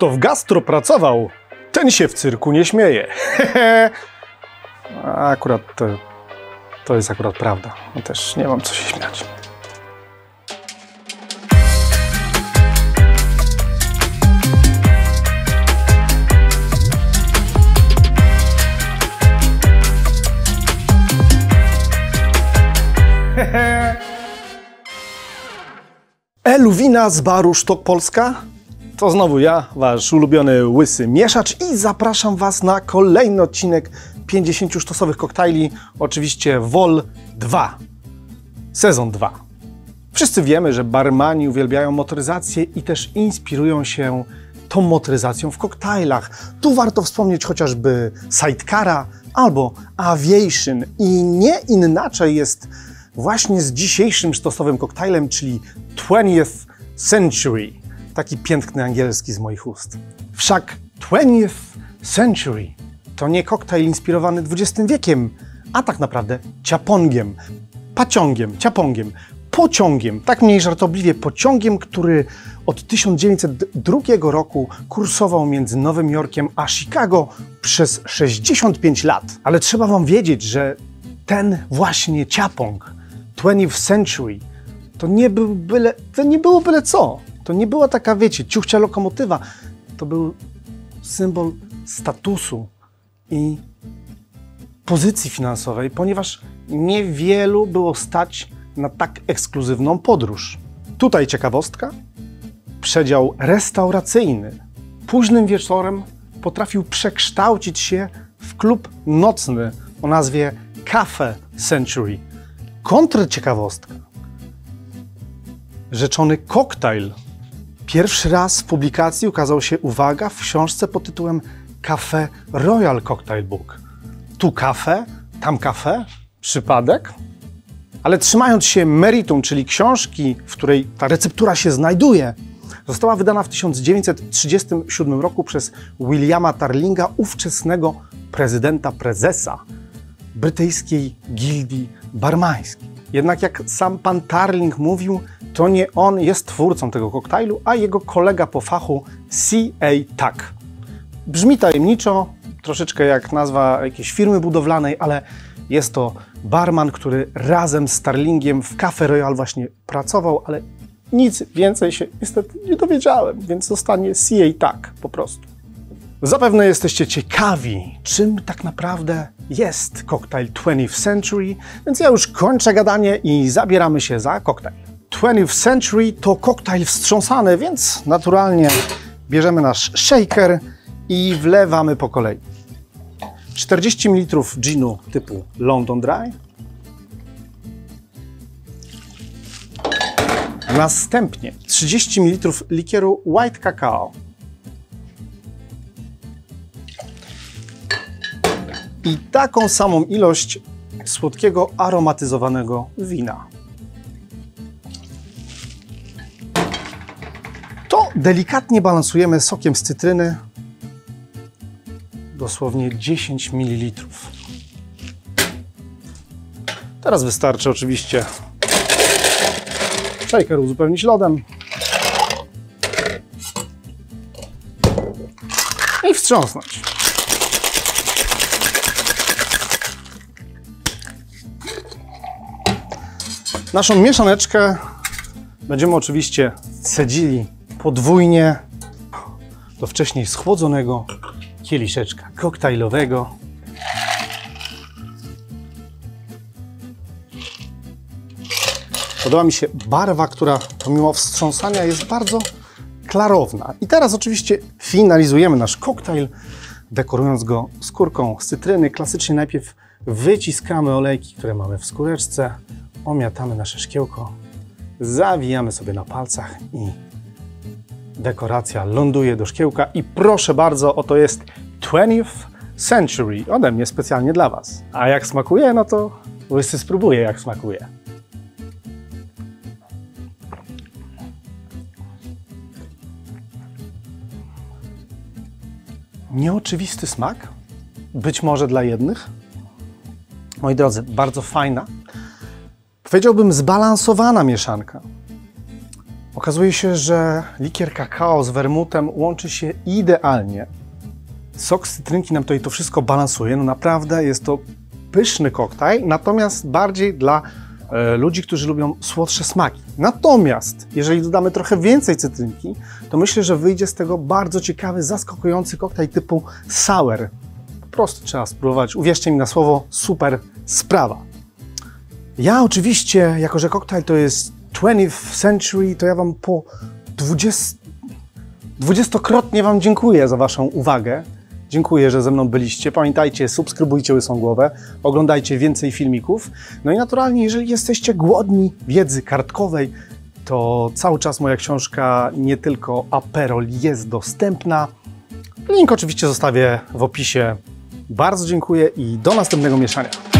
Kto w gastro pracował, ten się w cyrku nie śmieje. Akurat to jest akurat prawda. Ja też nie mam co się śmiać. Eluwina z baru Sztok Polska. To znowu ja, wasz ulubiony łysy mieszacz i zapraszam was na kolejny odcinek 50 sztosowych koktajli, oczywiście Vol 2, sezon 2. Wszyscy wiemy, że barmani uwielbiają motoryzację i też inspirują się tą motoryzacją w koktajlach. Tu warto wspomnieć chociażby Sidecara albo Aviation i nie inaczej jest właśnie z dzisiejszym sztosowym koktajlem, czyli 20th Century. Taki piękny angielski z moich ust. Wszak 20th Century to nie koktajl inspirowany XX wiekiem, a tak naprawdę ciapongiem, paciągiem, ciapongiem, pociągiem, tak mniej żartobliwie pociągiem, który od 1902 roku kursował między Nowym Jorkiem a Chicago przez 65 lat. Ale trzeba wam wiedzieć, że ten właśnie ciapong 20th Century to nie było byle co. To nie była taka, wiecie, ciuchcia lokomotywa. To był symbol statusu i pozycji finansowej, ponieważ niewielu było stać na tak ekskluzywną podróż. Tutaj ciekawostka. Przedział restauracyjny późnym wieczorem potrafił przekształcić się w klub nocny o nazwie Cafe Century. Kontrciekawostka. Rzeczony koktajl pierwszy raz w publikacji ukazał się, uwaga, w książce pod tytułem Cafe Royal Cocktail Book. Tu kafe, tam kafe, przypadek? Ale trzymając się meritum, czyli książki, w której ta receptura się znajduje, została wydana w 1937 roku przez Williama Tarlinga, ówczesnego prezesa brytyjskiej gildii barmańskiej. Jednak jak sam pan Tarling mówił, to nie on jest twórcą tego koktajlu, a jego kolega po fachu C.A. Tuck. Brzmi tajemniczo, troszeczkę jak nazwa jakiejś firmy budowlanej, ale jest to barman, który razem z Tarlingiem w Cafe Royal właśnie pracował, ale nic więcej się niestety nie dowiedziałem, więc zostanie C.A. Tuck po prostu. Zapewne jesteście ciekawi, czym tak naprawdę jest koktajl 20th Century, więc ja już kończę gadanie i zabieramy się za koktajl. 20th Century to koktajl wstrząsany, więc naturalnie bierzemy nasz shaker i wlewamy po kolei. 40 ml ginu typu London Dry. Następnie 30 ml likieru White Cacao. I taką samą ilość słodkiego, aromatyzowanego wina. To delikatnie balansujemy sokiem z cytryny, dosłownie 10 ml. Teraz wystarczy oczywiście shaker uzupełnić lodem i wstrząsnąć. Naszą mieszaneczkę będziemy oczywiście cedzili podwójnie do wcześniej schłodzonego kieliszeczka koktajlowego. Podoba mi się barwa, która pomimo wstrząsania jest bardzo klarowna. I teraz oczywiście finalizujemy nasz koktajl, dekorując go skórką z cytryny. Klasycznie najpierw wyciskamy olejki, które mamy w skóreczce, omiatamy nasze szkiełko, zawijamy sobie na palcach i dekoracja ląduje do szkiełka. I proszę bardzo, oto jest 20th Century ode mnie specjalnie dla was. A jak smakuje, no to łysy spróbuje, jak smakuje. Nieoczywisty smak, być może dla jednych. Moi drodzy, bardzo fajna, powiedziałbym zbalansowana mieszanka, o Okazuje się, że likier kakao z wermutem łączy się idealnie. Sok z cytrynki nam tutaj to wszystko balansuje. No naprawdę jest to pyszny koktajl, natomiast bardziej dla ludzi, którzy lubią słodsze smaki. Natomiast jeżeli dodamy trochę więcej cytrynki, to myślę, że wyjdzie z tego bardzo ciekawy, zaskakujący koktajl typu sour. Po prostu trzeba spróbować. Uwierzcie mi na słowo, super sprawa. Ja oczywiście, jako że koktajl to jest 20th Century, to ja Wam po 20-krotnie Wam dziękuję za Waszą uwagę. Dziękuję, że ze mną byliście. Pamiętajcie, subskrybujcie Łysą Głowę, oglądajcie więcej filmików. No i naturalnie, jeżeli jesteście głodni wiedzy kartkowej, to cały czas moja książka Nie tylko Aperol jest dostępna. Link oczywiście zostawię w opisie. Bardzo dziękuję i do następnego mieszania.